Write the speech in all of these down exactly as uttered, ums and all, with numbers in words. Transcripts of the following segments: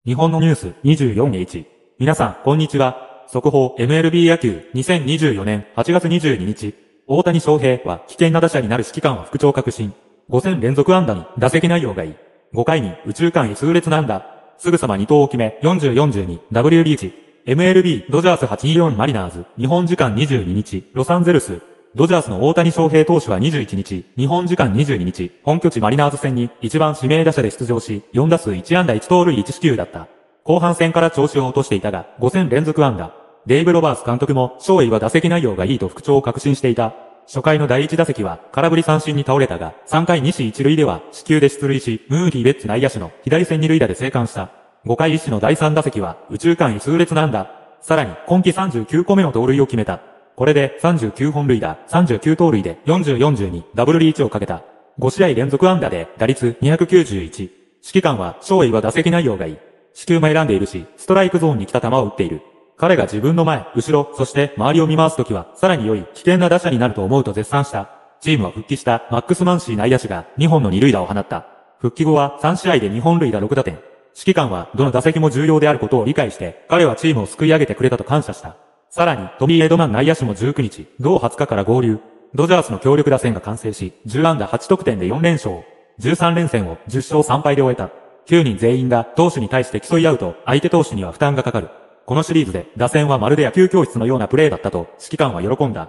日本のニュース にじゅうよんエイチ。皆さん、こんにちは。速報 エムエルビー 野球にせんにじゅうよねんはちがつにじゅうににち。大谷翔平は危険な打者になる指揮官は復調確信。ご戦連続安打に打席内容がいい。ごかいに宇宙間へ痛烈な安打。すぐさまに投を決め よんじゅうよんじゅうにダブリュービーいち。エムエルビー ドジャースはちにじゅうよんマリナーズ。日本時間にじゅうににち。ロサンゼルス。ドジャースの大谷翔平投手はにじゅういちにち、日本時間にじゅうににち、本拠地マリナーズ戦にいちばん指名打者で出場し、よんだすういちあんだいちとうるいいちしきゅうだった。後半戦から調子を落としていたが、ご戦連続安打。デイブ・ロバース監督も、翔英は打席内容がいいと復調を確信していた。初回のだいいち打席は、空振り三振に倒れたが、さんかいにしいちるいでは、四球で出塁し、ムーティー・ベッツ内野手の左線にるいだで生還した。ごかいいっしのだいさん打席は、右中間へ痛烈な安打。さらに、今季さんじゅうきゅうこめの盗塁を決めた。これでさんじゅうきゅうほんるいだ、さんじゅうきゅうとうるいでよんじゅうよんじゅうにダブルリーチをかけた。ごしあい連続安打で打率にひゃくきゅうじゅういち。指揮官は翔英は打席内容がいい。四球も選んでいるし、ストライクゾーンに来た球を打っている。彼が自分の前、後ろ、そして周りを見回すときは、さらに良い危険な打者になると思うと絶賛した。チームは復帰したマックス・マンシー内野手がにほんの二塁打を放った。復帰後はさんしあいでにほんるいだろくだてん。指揮官はどの打席も重要であることを理解して、彼はチームを救い上げてくれたと感謝した。さらに、トミー・エドマン内野手もじゅうくにち、同はつかから合流。ドジャースの強力打線が完成し、じゅうあんだはちとくてんでよんれんしょう。じゅうさんれんせんをじゅっしょうさんぱいで終えた。きゅうにん全員が投手に対して競い合うと、相手投手には負担がかかる。このシリーズで、打線はまるで野球教室のようなプレーだったと、指揮官は喜んだ。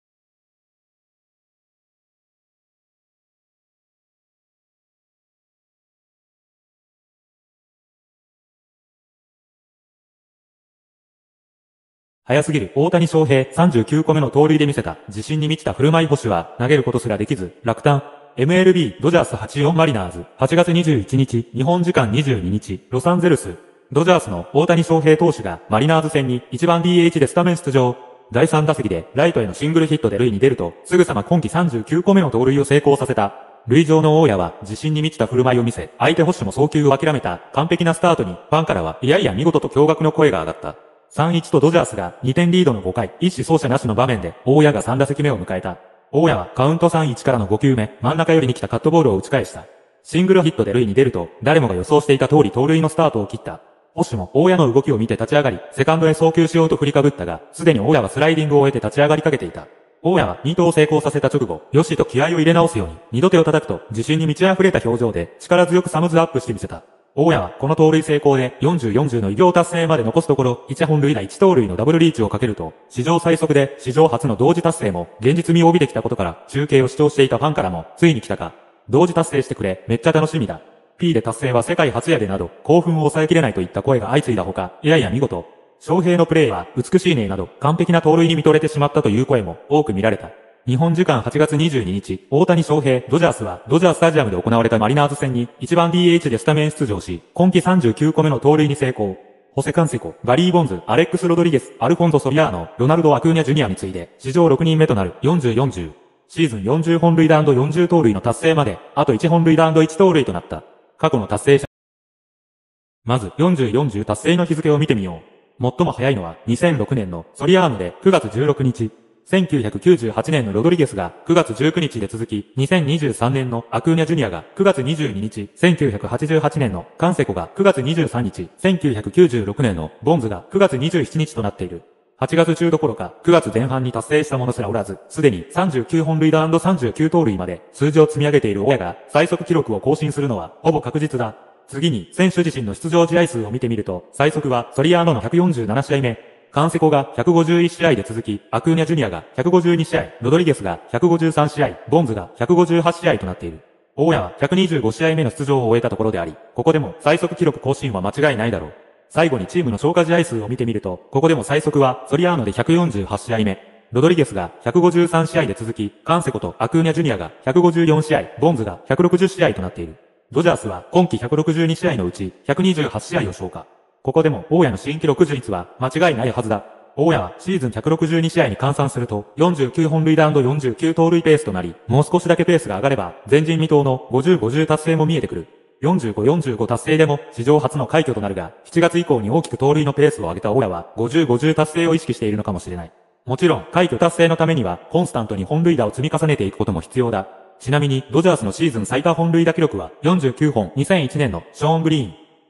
早すぎる大谷翔平さんじゅうきゅうこめの盗塁で見せた自信に満ちた振る舞い捕手は投げることすらできず落胆。エムエルビー ドジャースはちじゅうよんマリナーズはちがつにじゅういちにち日本時間にじゅうににちロサンゼルス。ドジャースの大谷翔平投手がマリナーズ戦にいちばん ディーエイチ でスタメン出場。だいさん打席でライトへのシングルヒットで塁に出るとすぐさま今季さんじゅうきゅうこめの盗塁を成功させた。塁上の大家は自信に満ちた振る舞いを見せ相手捕手も送球を諦めた完璧なスタートにファンからはいやいや見事と驚愕の声が上がった。さんたいいちとドジャースがにてんリードのごかい、一死走者なしの場面で、大谷がさん打席目を迎えた。大谷はカウント さんたいいち からのごきゅうめ、真ん中寄りに来たカットボールを打ち返した。シングルヒットで塁に出ると、誰もが予想していた通り盗塁のスタートを切った。捕手も大谷の動きを見て立ち上がり、セカンドへ送球しようと振りかぶったが、すでに大谷はスライディングを終えて立ち上がりかけていた。大谷はに投を成功させた直後、よしと気合を入れ直すように、二度手を叩くと、自信に満ち溢れた表情で、力強くサムズアップしてみせた。大谷はこの盗塁成功でよんじゅうよんじゅうの偉業達成まで残すところいちほんるいだいちとうるいのダブルリーチをかけると、史上最速で史上初の同時達成も現実味を帯びてきたことから中継を視聴していたファンからもついに来たか。同時達成してくれ、めっちゃ楽しみだ。P で達成は世界初やでなど興奮を抑えきれないといった声が相次いだほか、いやいや見事。翔平のプレーは美しいねなど完璧な盗塁に見とれてしまったという声も多く見られた。日本時間はちがつにじゅうににち、大谷翔平、ドジャースは、ドジャースタジアムで行われたマリナーズ戦に、いちばん ディーエイチ でスタメン出場し、今季さんじゅうきゅうこめの盗塁に成功。ホセカンセコ、ガリー・ボンズ、アレックス・ロドリゲス、アルフォンゾ・ソリアーノ、ロナルド・アクーニャ・ジュニアに次いで、史上ろくにんめとなるよんじゅうよんじゅう。シーズンよんじゅうほんるいだよんじゅうとうるいの達成まで、あといちほんるいだいちとうるいとなった。過去の達成者。まず、よんじゅうよんじゅう達成の日付を見てみよう。最も早いのは、にせんろくねんのソリアーノでくがつじゅうろくにち。せんきゅうひゃくきゅうじゅうはちねんのロドリゲスがくがつじゅうくにちで続き、にせんにじゅうさんねんのアクーニャジュニアがくがつにじゅうににち、せんきゅうひゃくはちじゅうはちねんのカンセコがくがつにじゅうさんにち、せんきゅうひゃくきゅうじゅうろくねんのボンズがくがつにじゅうしちにちとなっている。はちがつ中どころかくがつぜん半に達成したものすらおらず、すでにさんじゅうきゅうほんるいださんじゅうきゅうとうるいまで数字を積み上げている大谷が最速記録を更新するのはほぼ確実だ。次に選手自身の出場試合数を見てみると、最速はソリアーノのひゃくよんじゅうななしあいめ。カンセコがひゃくごじゅういちしあいで続き、アクーニャジュニアがひゃくごじゅうにしあい、ロドリゲスがひゃくごじゅうさんしあい、ボンズがひゃくごじゅうはちしあいとなっている。大谷はひゃくにじゅうごしあいめの出場を終えたところであり、ここでも最速記録更新は間違いないだろう。最後にチームの消化試合数を見てみると、ここでも最速はソリアーノでひゃくよんじゅうはちしあいめ、ロドリゲスがひゃくごじゅうさんしあいで続き、カンセコとアクーニャジュニアがひゃくごじゅうよんしあい、ボンズがひゃくろくじゅっしあいとなっている。ドジャースは今季ひゃくろくじゅうにしあいのうちひゃくにじゅうはちしあいを消化。ここでも大谷の新記録樹立は間違いないはずだ。大谷はシーズンひゃくろくじゅうにしあいに換算するとよんじゅうきゅうほんるいだよんじゅうきゅうとうるいペースとなり、もう少しだけペースが上がれば前人未到のごじゅうごじゅう達成も見えてくる。よんじゅうご、よんじゅうご達成でも史上初の快挙となるが、しちがつ以降に大きく盗塁のペースを上げた大谷はごじゅう、ごじゅう達成を意識しているのかもしれない。もちろん快挙達成のためにはコンスタントに本塁打を積み重ねていくことも必要だ。ちなみにドジャースのシーズン最多本塁打記録はよんじゅうきゅうほん、にせんいちねんのショーン・グリーン。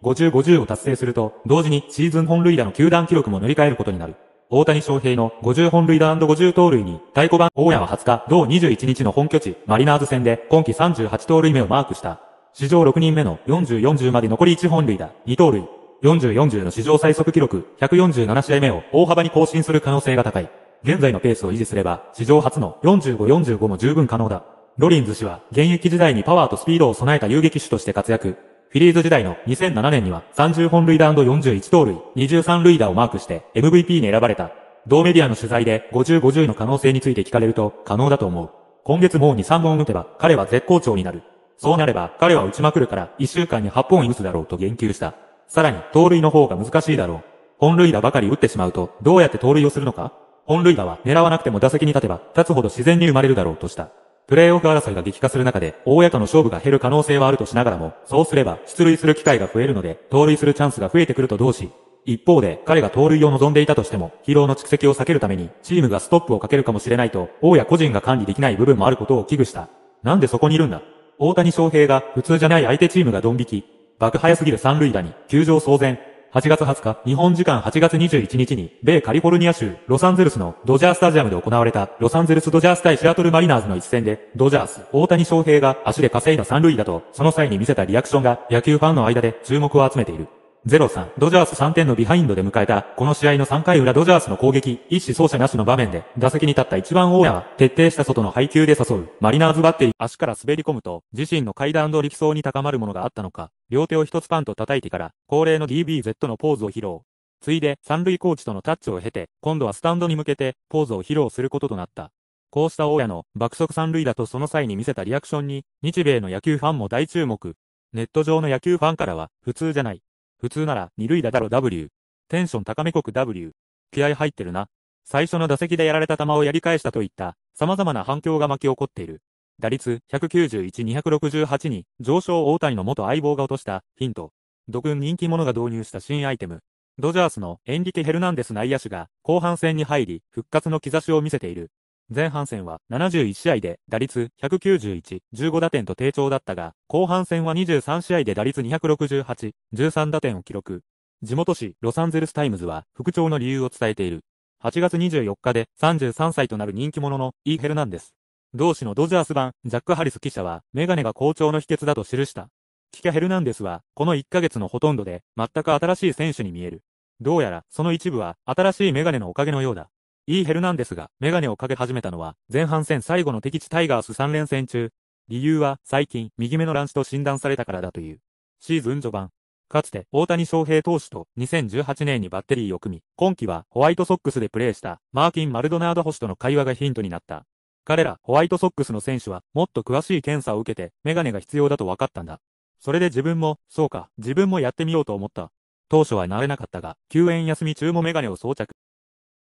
ごじゅう、ごじゅうを達成すると、同時にシーズン本塁打の球団記録も塗り替えることになる。大谷翔平のごじゅう本塁打 &ごじゅう 盗塁に、太鼓判、大谷ははつか、同にじゅういちにちの本拠地、マリナーズ戦で、今季さんじゅうはち盗塁目をマークした。史上ろくにんめのよんじゅう、よんじゅうまで残りいち本塁打、に盗塁。よんじゅう、よんじゅうの史上最速記録、ひゃくよんじゅうなな試合目を大幅に更新する可能性が高い。現在のペースを維持すれば、史上初のよんじゅうご、よんじゅうごも十分可能だ。ロリンズ氏は、現役時代にパワーとスピードを備えた遊撃手として活躍。フィリーズ時代のにせんななねんにはさんじゅう本塁打 &よんじゅういち盗塁、にじゅうさん塁打をマークして エムブイピー に選ばれた。同メディアの取材でごじゅう、ごじゅうの可能性について聞かれると可能だと思う。今月もうに、さんぼん打てば彼は絶好調になる。そうなれば彼は打ちまくるからいっしゅうかんにはっぽん打つだろうと言及した。さらに盗塁の方が難しいだろう。本塁打ばかり打ってしまうとどうやって盗塁をするのか？本塁打は狙わなくても打席に立てば立つほど自然に生まれるだろうとした。プレーオフ争いが激化する中で、大家との勝負が減る可能性はあるとしながらも、そうすれば出塁する機会が増えるので、盗塁するチャンスが増えてくると同時、一方で彼が盗塁を望んでいたとしても、疲労の蓄積を避けるために、チームがストップをかけるかもしれないと、大家個人が管理できない部分もあることを危惧した。なんでそこにいるんだ？大谷翔平が普通じゃない相手チームがドン引き。爆早すぎる三塁打に、球場騒然。はちがつはつか、日本時間はちがつにじゅういちにちに、米カリフォルニア州、ロサンゼルスのドジャースタジアムで行われた、ロサンゼルスドジャース対シアトルマリナーズの一戦で、ドジャース、大谷翔平が足で稼いだ三塁打と、その際に見せたリアクションが、野球ファンの間で注目を集めている。ゼロさん、ドジャースさんてんのビハインドで迎えた、この試合のさんかい裏ドジャースの攻撃、一死走者なしの場面で、打席に立った一番大家は、徹底した外の配球で誘う、マリナーズバッテリー、足から滑り込むと、自身の階段力走に高まるものがあったのか、両手を一つパンと叩いてから、恒例の ディービーゼット のポーズを披露。ついで、三塁コーチとのタッチを経て、今度はスタンドに向けて、ポーズを披露することとなった。こうした大家の爆速三塁打とその際に見せたリアクションに、日米の野球ファンも大注目。ネット上の野球ファンからは、普通じゃない。普通なら、二塁打だろ W。テンション高め国 W。気合入ってるな。最初の打席でやられた球をやり返したといった、様々な反響が巻き起こっている。打率ひゃくきゅうじゅういち、にひゃくろくじゅうはちに、上昇大谷の元相棒が落としたヒント。土軍人気者が導入した新アイテム。ドジャースのエンリケ・ヘルナンデス内野手が後半戦に入り復活の兆しを見せている。前半戦はななじゅういち試合で打率ひゃくきゅうじゅういち、じゅうご打点と低調だったが、後半戦はにじゅうさん試合で打率にひゃくろくじゅうはち、じゅうさん打点を記録。地元紙ロサンゼルスタイムズは復調の理由を伝えている。はちがつにじゅうよっかでさんじゅうさんさいとなる人気者のイ・ヘルナンデス。同誌のドジャース版ジャック・ハリス記者はメガネが好調の秘訣だと記した。キキャ・ヘルナンデスはこのいっかげつのほとんどで全く新しい選手に見える。どうやらその一部は新しいメガネのおかげのようだ。イ・ヘルナンデスがメガネをかけ始めたのは前半戦最後の敵地タイガースさん連戦中。理由は最近右目の乱視と診断されたからだという。シーズン序盤。かつて大谷翔平投手とにせんじゅうはちねんにバッテリーを組み、今季はホワイトソックスでプレーしたマーキン・マルドナード捕手との会話がヒントになった。彼らホワイトソックスの選手はもっと詳しい検査を受けてメガネが必要だと分かったんだ。それで自分も、そうか、自分もやってみようと思った。当初は慣れなかったが、休園休み中もメガネを装着。